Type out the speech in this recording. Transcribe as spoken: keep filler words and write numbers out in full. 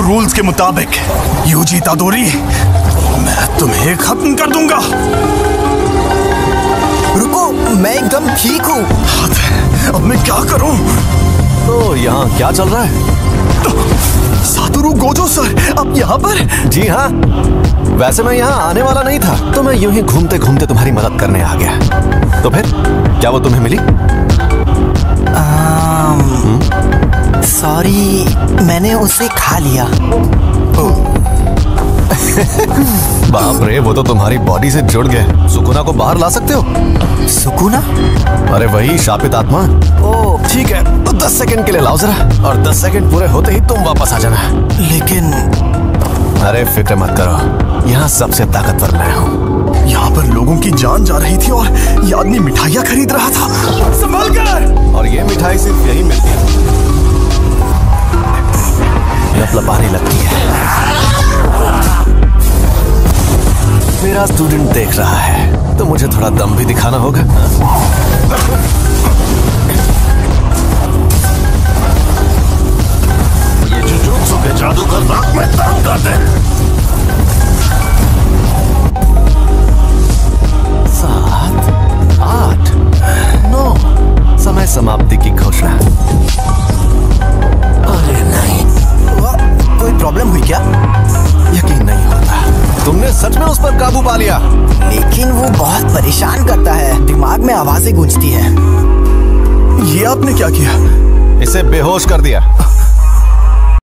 Rules के मुताबिक UG तादोरी, मैं तुम्हें खत्म कर दूंगा। रुको, मैं एकदम ठीक हूँ। अब मैं क्या करूँ? तो यहाँ क्या चल रहा है? सातोरू गोजो सर, अब यहाँ पर? जी हाँ, वैसे मैं यहाँ आने वाला नहीं था, तो मैं यूं ही घूमते घूमते तुम्हारी मदद करने आ गया। तो फिर क्या वो तुम्हें मिली? सॉरी, मैंने उसे खा लिया। बाप रे, वो तो तुम्हारी बॉडी से जुड़ गए। सुकुना को बाहर ला सकते हो? सुकुना? अरे वही शापित आत्मा। ओ ठीक है, तो दस सेकंड के लिए लाओ जरा, और दस सेकंड पूरे होते ही तुम वापस आ जाना। लेकिन अरे फिक्र मत करो, यहाँ सबसे ताकतवर मैं हूँ। यहाँ पर लोगों की जान जा रही थी और ये आदमी मिठाइयाँ खरीद रहा था। संभल कर! और ये मिठाई सिर्फ यही मिलती है, लपलपाने लगती है। मेरा स्टूडेंट देख रहा है, तो मुझे थोड़ा दम भी दिखाना होगा। ये जुजुत्सु के जादूगर नाक में दम कर दे। सात, आठ, नौ, समय समाप्ति की घोषणा। अरे नहीं, कोई प्रॉब्लम हुई क्या? यकीन नहीं होता, तुमने सच में उस पर काबू पा लिया। लेकिन वो बहुत परेशान करता है, दिमाग में आवाजें गूंजती हैं। ये आपने क्या किया? इसे बेहोश कर दिया।